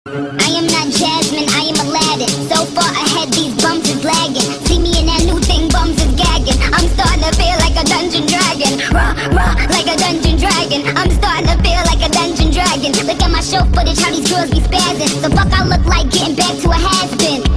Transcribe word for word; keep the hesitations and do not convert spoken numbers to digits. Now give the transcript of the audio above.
I am not Jasmine, I am Aladdin. So far ahead, these bums is lagging. See me in that new thing, bums is gagging. I'm starting to feel like a dungeon dragon. Raw, raw, like a dungeon dragon. I'm starting to feel like a dungeon dragon. Look at my show footage, how these girls be spazzing. The fuck I look like getting back to a has-been.